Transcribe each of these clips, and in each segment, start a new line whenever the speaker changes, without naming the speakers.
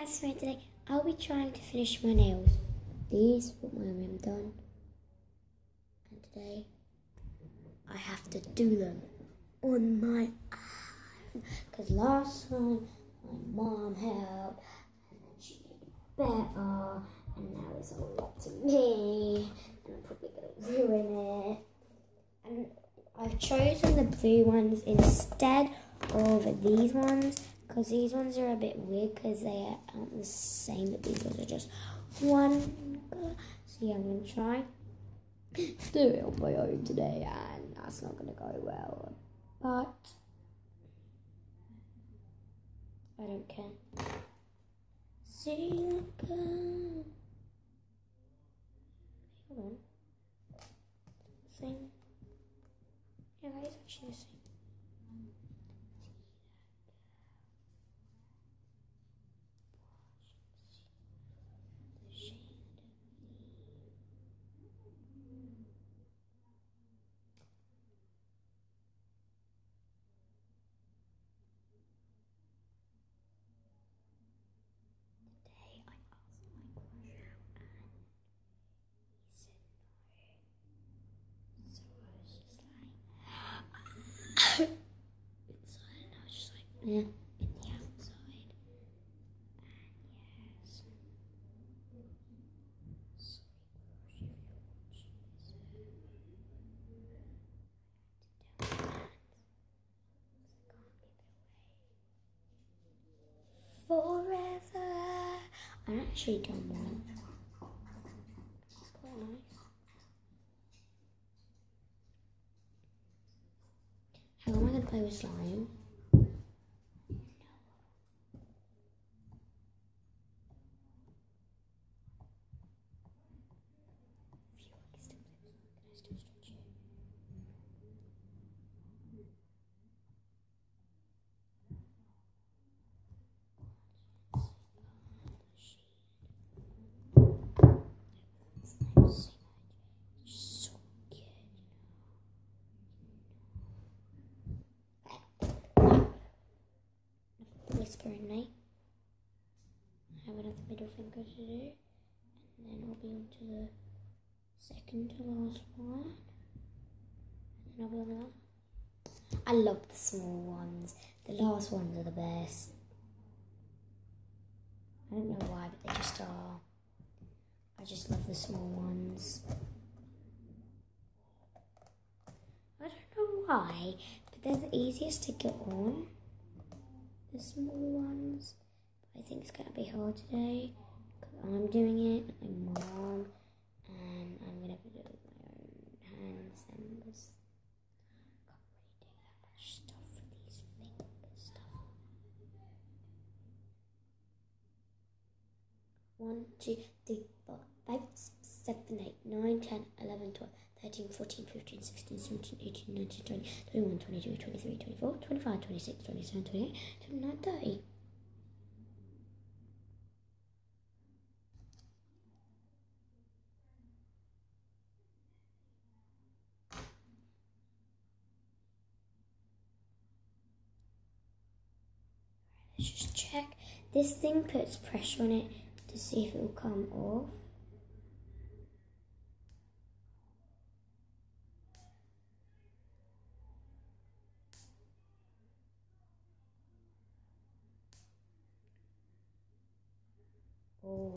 So today I'll be trying to finish my nails. These, what my mum done. And today I have to do them on my own. Because last time my mom helped and then she made it better. And now it's all up to me. And I'm probably going to ruin it. And I've chosen the blue ones instead of these ones. Because these ones are a bit weird because they aren't the same, but these ones are just one colour. So yeah, I'm going to try to do it on my own today, and that's not going to go well. But I don't care. See you again. Hold on. Same. Yeah, that is actually the same. Inside, and I was just like, in the outside. And yes. Forever. I actually done one. It's quite nice. How am I going to play with slime? Whisper in night. I have another middle finger to do, and then I'll be on to the second to last one, and then I'll be on the last one. I love the small ones. The last ones are the best. I don't know why, but they just are. I just love the small ones. I don't know why, but they're the easiest to get on. The small ones. I think it's going to be hard today because I'm doing it, my mom, and I'm going to do it with my own hands and this. I can't really do that much stuff with these fingers stuff. 1, 2, 3, 4, 5, 6, 7, 8, 9, 10, 11, 12, 13, 14, 15, 16, 17, 18, 19, 20, 21, 22, 23, 24, 25, 26, 27, 28, 29, 30. Let's just check. This thing puts pressure on it to see if it will come off. Oh.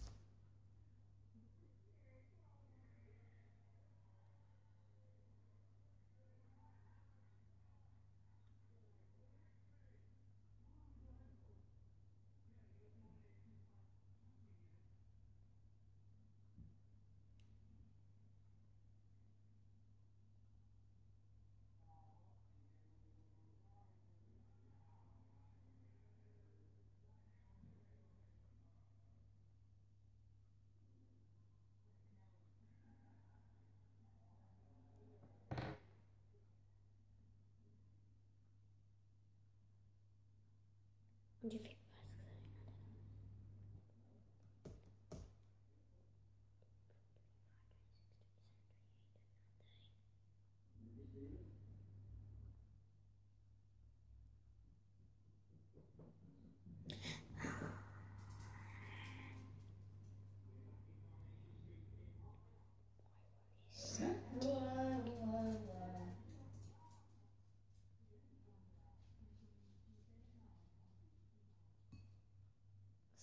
What do you think?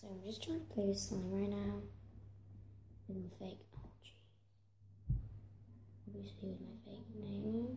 So I'm just trying to play this song right now with my fake. Oh jeez. Obviously with my fake nails.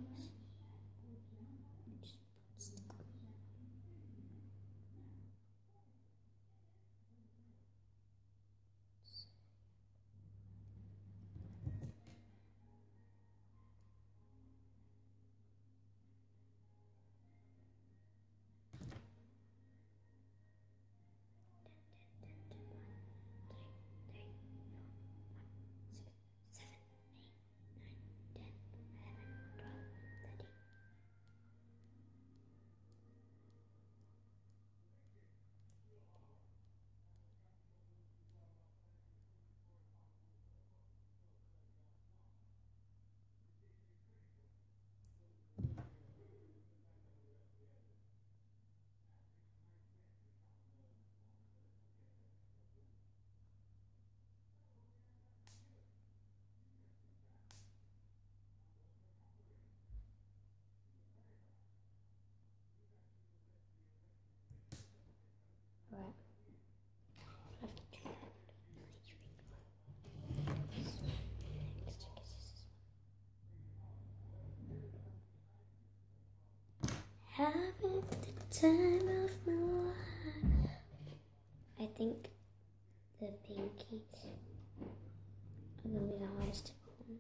Right. Having the time of my life. I think the pinkies are going to be the hardest to put on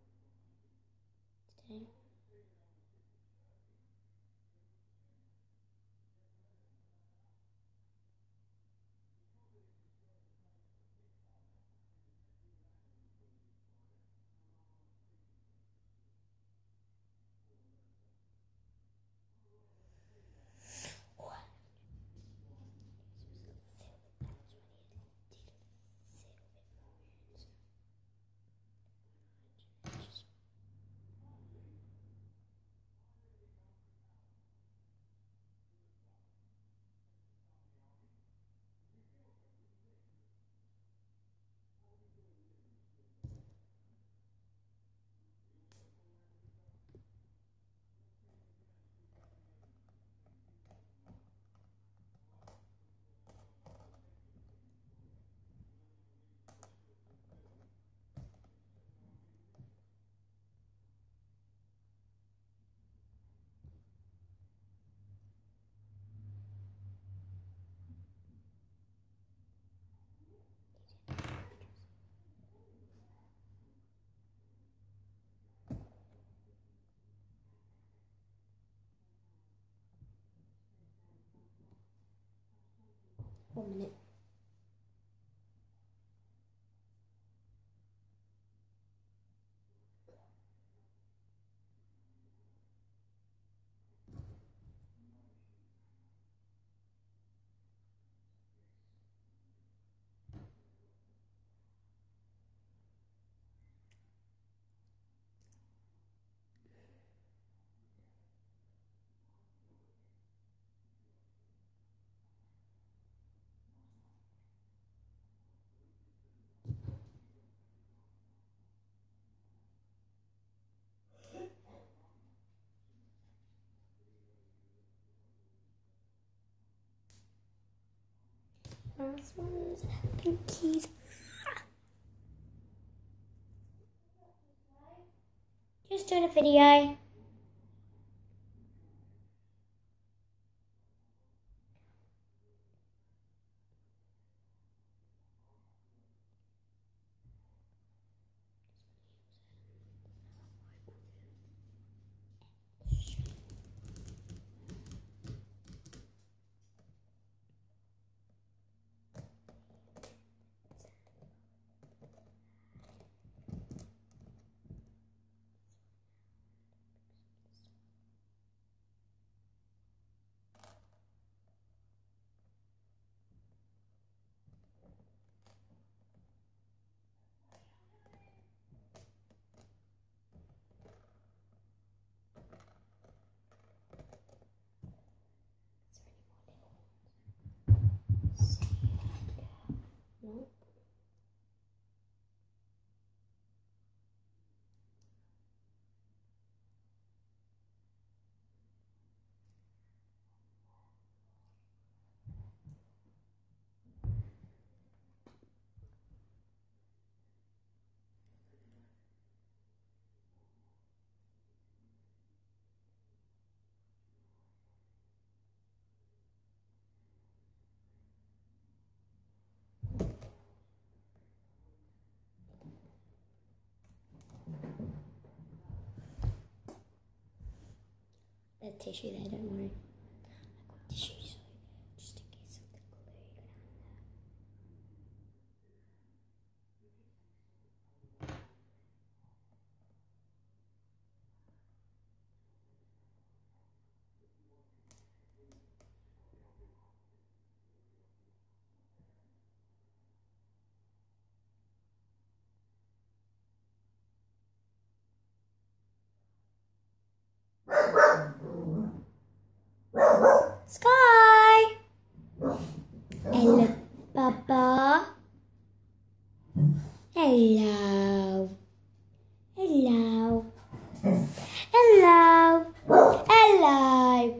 today. One minute. Last one's pinkies. Just doing a video. tissue there, don't worry. I've got tissue, so just in case of the glue. Sky! Hello, Papa. Hello. Hello. Hello. Hello.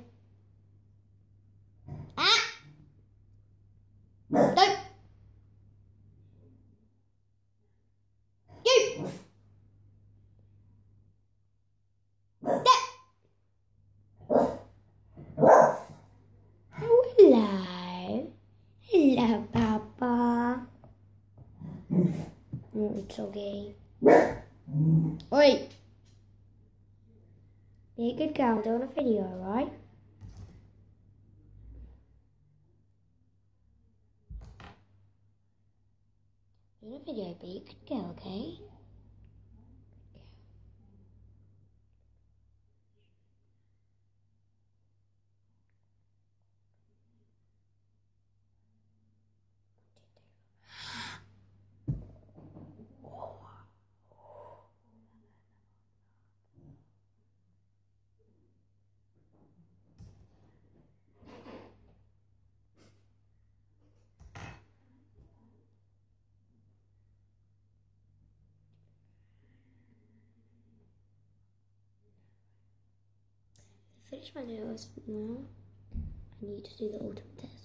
Ah! No. You. Hello. Hello, Papa. It's okay. Oi! Be a good girl, doing a video, right? Doing a video, be a good girl, okay? Finish my nails now. I need to do the ultimate test.